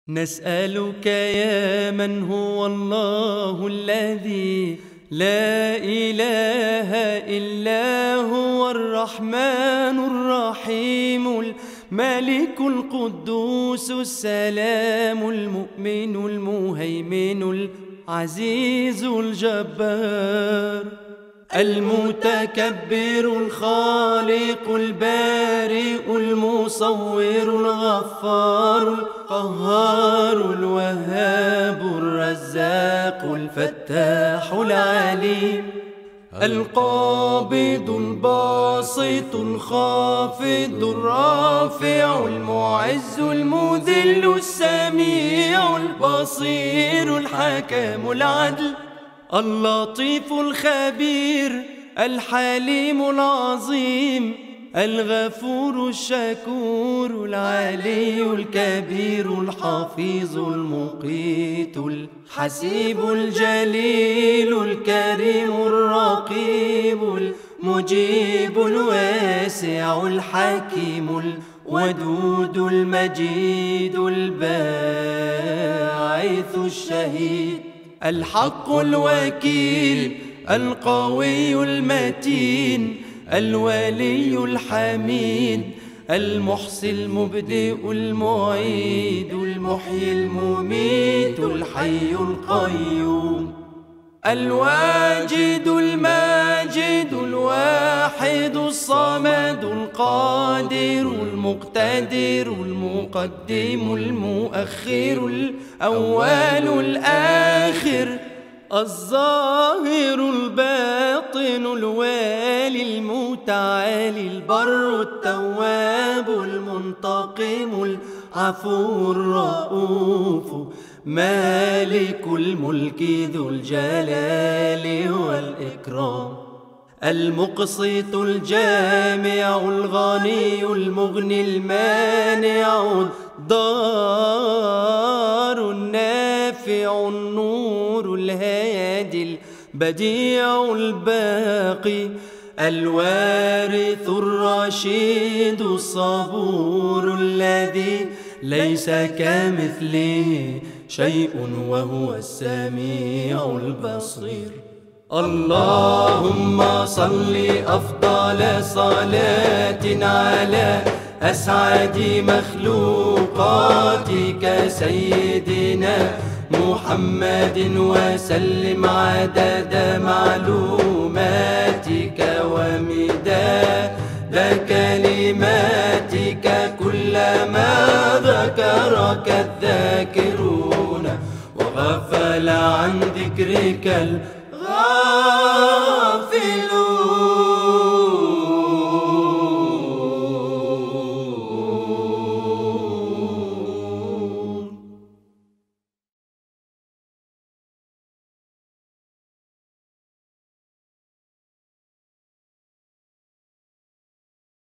نسألك يا من هو الله الذي لا إله إلا هو الرحمن الرحيم الملك القدوس السلام المؤمن المهيمن العزيز الجبار المتكبر الخالق البارئ المصور الغفار القهار الوهاب الرزاق الفتاح العليم القابض الباسط الخافض الرافع المعز المذل السميع البصير الحكم العدل اللطيف الخبير الحليم العظيم الغفور الشكور العلي الكبير الحفيظ المقيت الحسيب الجليل الكريم الرقيب المجيب الواسع الحكيم الودود المجيد الباعث الشهيد الحق الوكيل القوي المتين الولي الحميد المحصي المبدئ المعيد المحيي المميت الحي القيوم الواجد الماجد الواحد الصمد القادر المقتدر المقدم المؤخر الأول الآخر الظاهر الباطن الوالي المتعالي البر التواب المنتقم العفو الرؤوف مالك الملك ذو الجلال والإكرام المقسط الجامع الغني المغني المانع الضار النافع النور الهادي البديع الباقي الوارث الرشيد الصبور الذي ليس كمثله شيء وهو السميع البصير اللهم صل أفضل صلاة على أسعد مخلوقاتك سيدنا محمد وسلم عدد معلوماتك ومداد كلماتك كلما ذكرك الذاكرون وغفل عن ذكرك